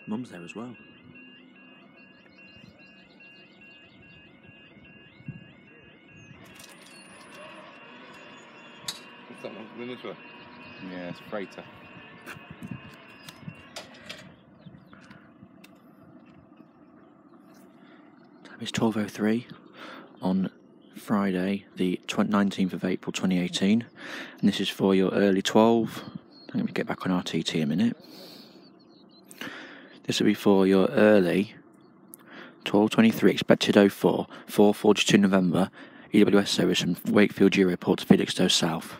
Mum's there as well. What's that one coming this way? Yeah, it's freighter. Time is 12:03 on Friday, the 19th of April 2018, and this is for your early 12. Let me get back on RTT a minute. This will be for your early 12:23, expected 04, 4:42 November, EWS service from Wakefield Europort to Felixstowe South.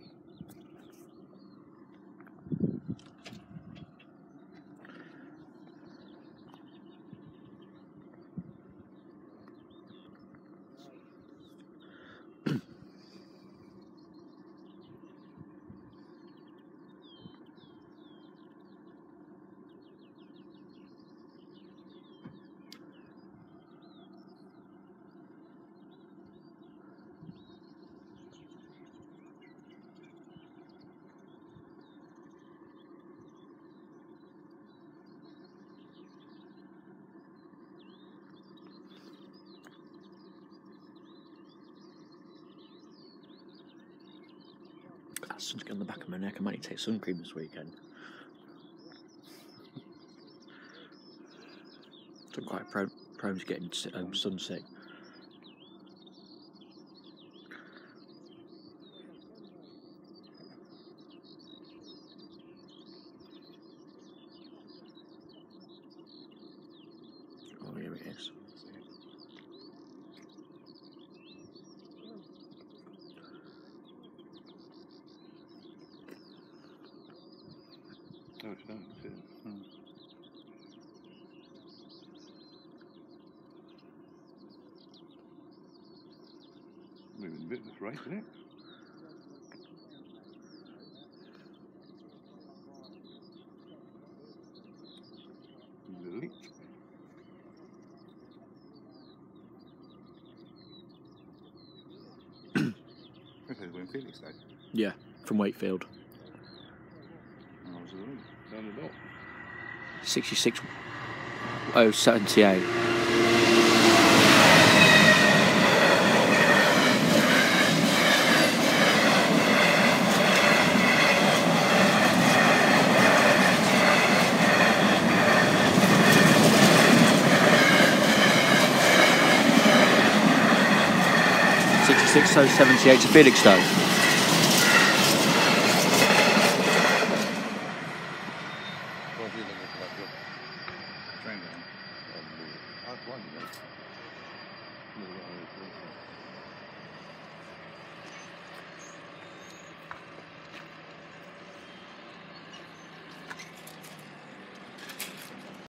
That sun's getting on the back of my neck. I might need to take sun cream this weekend. I'm quite prone to getting sun sick. Oh, here it is. Oh, it's not. It's it. Moving a bit this right, isn't it? Elite. Okay, we're in Felixstowe. Yeah, from Wakefield. Oh, was it down the dot? 66078. So 78 to Felixstowe. Well, you look at that job. Train down. I'd wonder.